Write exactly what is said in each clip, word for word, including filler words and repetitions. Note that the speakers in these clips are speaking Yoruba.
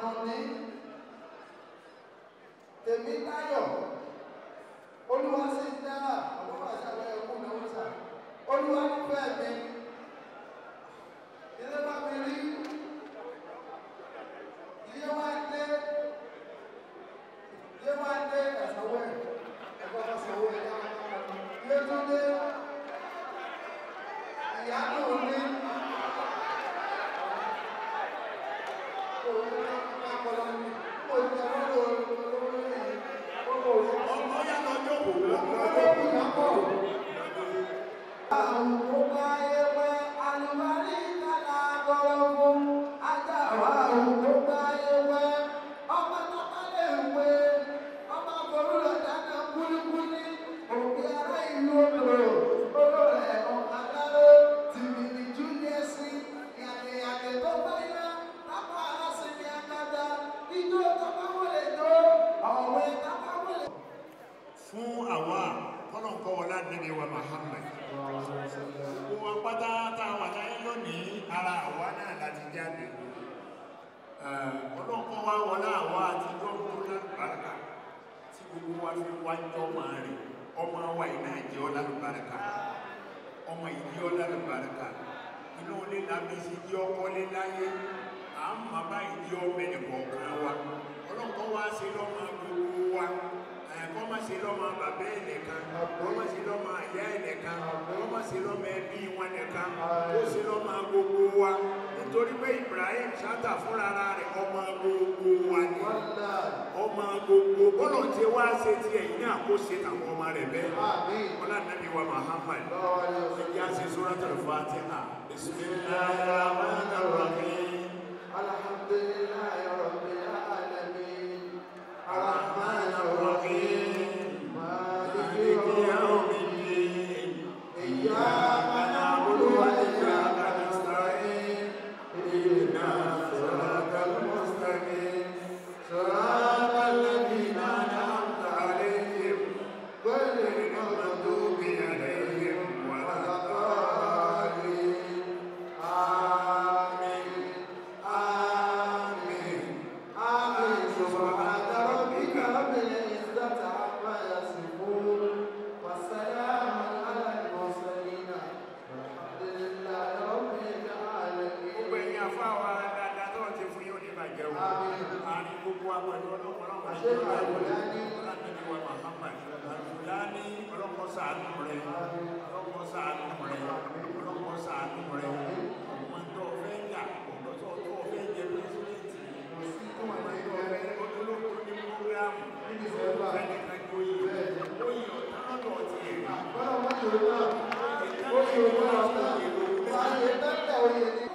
Àdùnní tèmi táyọ̀ olúwa sì dára àwọn àṣàlẹ̀ ẹ̀kú náà wọ́n sà olúwa nífẹ̀ẹ́ mi ilé bá mi rí ilé wá dé ilé wá dé ẹ̀sánwó ẹ̀ ẹ̀kọ́ ẹ̀sánwó ẹ̀ ilé tó dé ìyá náà ní. Nítorí pé Ibrahim Chatta fúnra rẹ̀ ọmọ gbogbo wa ni ọmọ gbogbo bọ́lọ̀ tí wá ṣe ti ẹ̀yìn náà kó ṣe tàwọn ọmọ rẹ̀ bẹ́ẹ̀ ọlá nàbí wa Muhammad ẹ̀yà ṣe Suratul Fatiha Bismillahir Rahmanir Rahim Alhamdulillahi Rabbil Alamin Ar-Rahmanir Rahim Maliki Yawmiddin Iyyaka na'budu wa iyyaka nasta'in Ihdina siratal mustaqim siratal ladzina an'amta 'alaihim ghayril maghdubi 'alaihim waladdallin. Amin. Amin. Amin. Subhana rabbika rabbil izzati amma yasifun wa salamun 'alal mursalin walhamdulillahi rabbil alamin. Gbogbo ẹ̀yin afáwa dáadáa tó ti fún yóò ní bàjẹ́ o. Àárín gbogbo apẹ̀lú ọlọ́pọ̀lọpọ̀ àti Al-Fulani ọlọ́pọ̀ Muhammad Al-Fulani ọlọ́pọ̀ ṣàánú rẹ̀ ọlọ́pọ̀ ṣàánú rẹ̀ ọlọ́pọ̀ ṣàánú rẹ̀ ọmọ tó fẹ́ yà ọmọ tó fẹ́ jẹ pẹ́sidẹ́ntì ọmọ tó fẹ́ olóko ní programu fẹ́ni kan tó yí ó yí ọ̀tá lọ́dọ̀ ti èrè ó yí ọ̀tá lọ́dọ̀ ti èrè.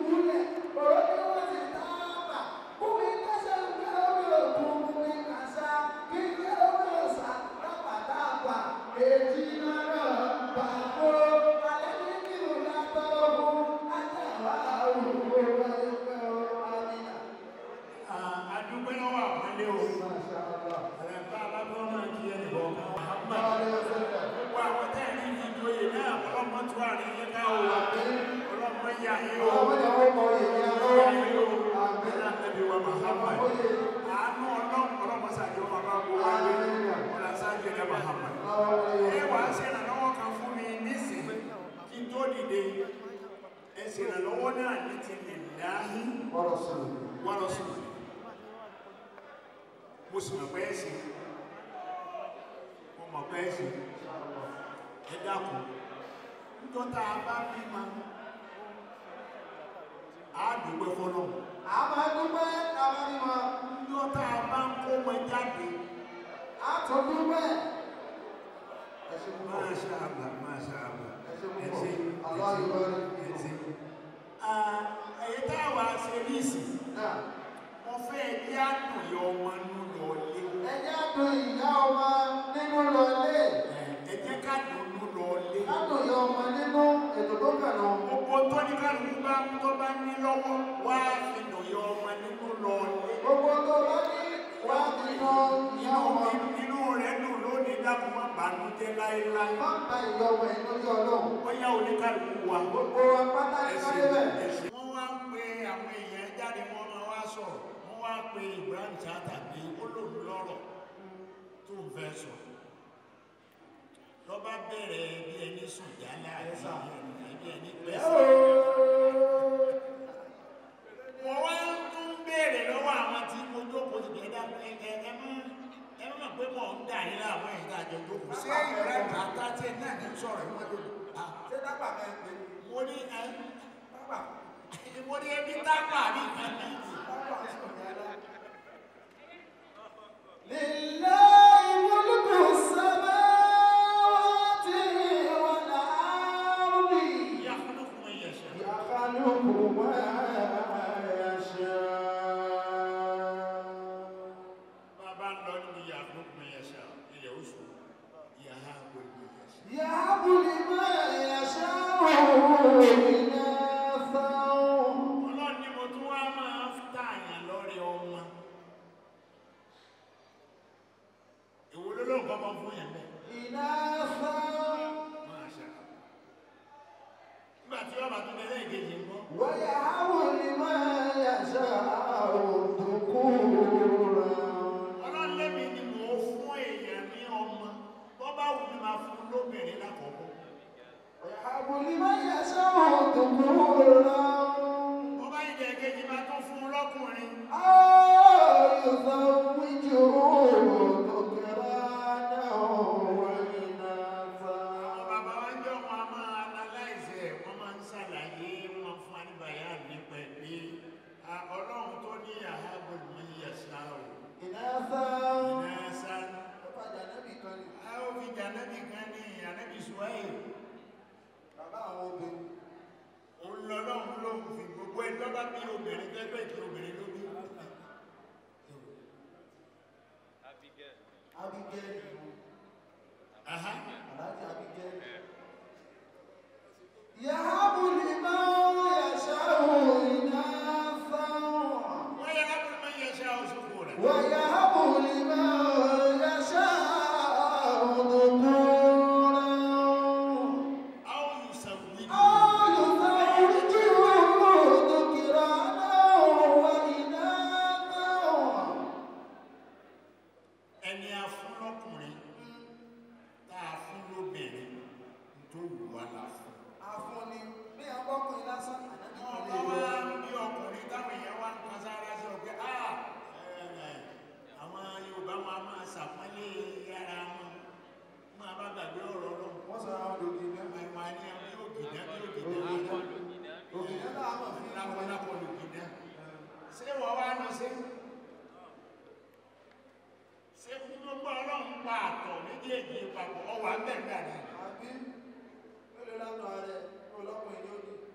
Mo sì mọ̀ pé ẹ ṣe, mo mọ̀ pé ẹ ṣe, ẹ dákun, nítorí tá a bá bí ma, a dúpẹ́ fọ́lọ́. A máa dúpẹ́ tá a bá bí ma. Nítorí tá a bá ń kó wọn jáde, a tún dúpẹ́. Masha Allah, Masha Allah. Ẹ ṣe, ẹ ṣe. Èyí tá a wá ṣe ní ìsìn, wọ́n fẹ́ ẹjẹ́ àdùn yọ ọmọ nínú lọ́lé. Ẹjẹ́ àdùn ìyá ọmọ nínú lọ́lé. Ẹjẹ́ kádùn nínú lọ́lé. Kádùn yọ ọmọ nínú ètò tó kàn lọ. Gbogbo tó ní kálukú bá tó bá ní lọ́wọ́ wá fi dùn yọ ọmọ nínú lọ́lé. Gbogbo tó bá ní wá fi dùn ìyá ọmọ. Inú rẹ̀ dùn lónìí dákun má bànújẹ́ láéláé. Má bá ìyá ọmọ ẹ̀ lójú ọlọ́run. Ó yá oníkálukú wa. Gbogbo apáta ní káyé bẹ́ẹ̀. Wọ́n wá ń pe àwọn èèyàn jáde wọ́n máa wá sọ̀rọ̀. Wọ́n wá wàhálà àti ẹbí ẹni Ẹ pẹ́sẹ̀. o. Mo wá tún béèrè lọ́wọ́ àwọn tí mo jókòó ti gbẹ́dá ẹ ẹ ẹ mú ẹ mọ̀ pé mò ń dà yín láàmú ẹ̀yìn tá a jọ jókòó. Ṣé Ibrahim Chatta tí náà ní sọ̀rọ̀ ìwọ́n lónìí? Ṣé dábàá mẹ́rin pé Mo ní ẹ dábàá? mo ní ẹbí tápà ní ìkànnì. Dábàá sọ̀rọ̀ yàrá. لله ملك السماوات والأرض يخلق من يشاء. يخلق ما يشاء. Bàbá ń lọ níbi يخلق من يشاء ilẹ̀ oṣù يهاب من يشاء. يهب لمن يشاء إناثا. Ọlọ́run ni mo tún wá máa ń tààyàn lórí ọmọ. Èwo ló ló ń kọ́kọ́ fún yẹn bẹ́ẹ̀? إناثا. Máa ṣe. Nígbà tí wọ́n bá tún lé lẹ́yìn kejì ń bọ́. ويهب لمن يشاء ذكورا. Ọlọ́run lémi ni mò ń fún èèyàn ní ọmọ. Bọ́ bá wù mí máa fún lóbìnrin lákọ̀ọ́kọ́. ويهب لمن يشاء ذكورا. Bọ́ bá yìí jẹ́ kejì máa tún fún lọ́kùnrin. أو يزوجهم ذكرانا وإناثا. Àwọn bàbá wa ń jọ wọn a máa analyze ẹ̀, wọ́n máa ń ṣàlàyé wọn fún àníbàyà nípa ẹ̀ pé Ọlọ́run tó ní àhábò ní yẹ̀sà o. إناثا. Ìnáṣá. Bàbá Jànábì kan ni. A ó fi Jànábì kan ní Ànábì Ṣuaibu. Bàbá àwọn obìnrin. Òun lọ lọ́hùn lóhùn fi gbogbo ẹ̀ tó bá bí obìnrin gẹ́gẹ́ kí obìnrin ló bí. Abigail. Aha. Aláàjì Abigail. يهب لمن يشاء إناثا. ويهب لمن يشاء ذكورا. ويهب لمن يشاء ذكورا. أو يزوجهم. أو يزوجهم ذكرانا وإناثا. Ẹni a fún lọ́kùnrin tá a fún lóbìnrin tó wù wá la fún. Àfúnni bí ọkùnrin lásán. Wọ́n bá wá bí ọkùnrin táwọn èèyàn wá ń kan sára sí ọ̀pẹ́ àwọn Yorùbá wọn a máa ṣàpọ́nlé yára wọn máa bá gbàgbé ọ̀rọ̀ Ọlọ́run. Wọ́n sọ àwọn ògì náà. Àwọn àní àwọn yóò gìdá bí yóò gìdá Ògì náà láwọn fi ń láwọn wọlé. lápọ̀ lò gìdá. Ṣé wọ́n wá lọ sí? Ṣé fún gbogbo Ọlọ́run pa àtọ̀ méjèèjì papọ̀ ọwọ́ abẹ́gbà ni? Àbí mélòó lánàá rẹ̀ olókùnrin yóò ní.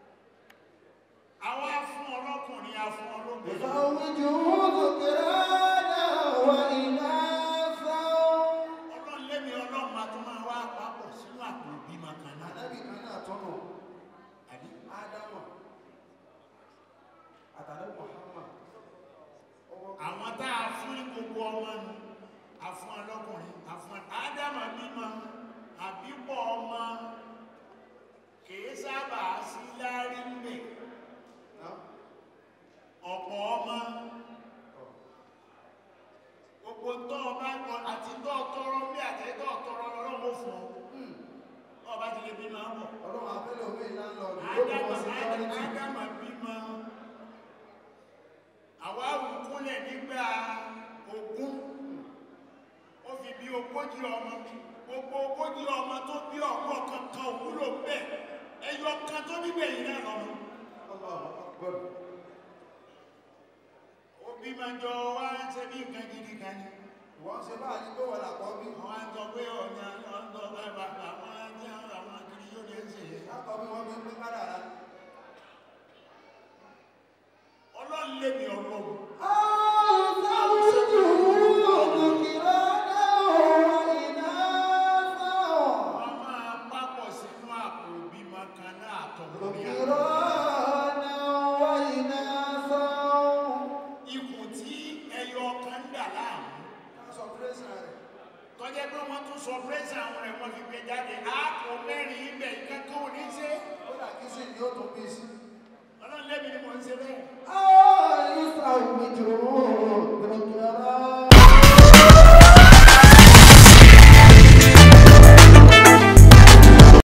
Àwọn afún ọlọ́kùnrin afún ọlọ́bìnrin. يزوجهم ذكرانا وإناثا. Ọlọ́run lémi Ọlọ́run máa tún máa wá papọ̀ sínú àpò ìbímọ kan náà. Ànábì kan náà tọ́nà. Àbí? Ádámù. Àtàlẹ́ Muhammad. Àwọn tá a fún ní gbogbo ọmọ nù, afún ọlọ́kùnrin, afún Ádámù bímọ, àbípọ̀ ọmọ kìí sábà sí lárí mbè. Ọ̀pọ̀ ọmọ gbogbo tó ọba àti tó ọtọrọ bí àti tó ọtọrọ lọ́wọ́ fún ọ. Ọba ti lè bímọ bọ̀. Ọlọ́run abẹ́lẹ̀ omi ìlànà ọ̀dọ́. Ádámù bímọ. Àwa wùkúnlẹ̀ nígbà ogún. Ó fi bí ogójì ọmọ. Gbogbo ogójì ọmọ tó bí ọ̀pọ̀ kankan òwúlò bẹ́ẹ̀. Ẹyọ kan tó bí gbẹ̀yìn náà lọ́mọ. Òbí máa jọ wá ń ṣe bí nǹkan gidi kan ni. Wọ́n ṣe bá ní pé wọ́n làkọ́ bí. Àwọn àjọ pé ọ̀nà ọ̀dọ́ bàbá àwọn ajá àwọn akiri yóò lè ṣe yẹn. Lákọ̀ bí wọ́n fi ń pín kádàrá. Ọlọ́run lé mi Ọlọ́run. Wọ́n máa pápọ̀ sínú àpò ìbímọ kan náà àtọ̀gbọ̀n ikùn tí ẹyọ kan ń dà láàmú. Tọ́jẹ́ pé wọ́n tún sọ pírẹ́sì àwọn rẹ̀ wọ́n fi gbé jáde. Àpò mẹ́rin ibẹ̀ ìkankan ò ní ṣe. Ó dà kí sí ni ó tún bí sí.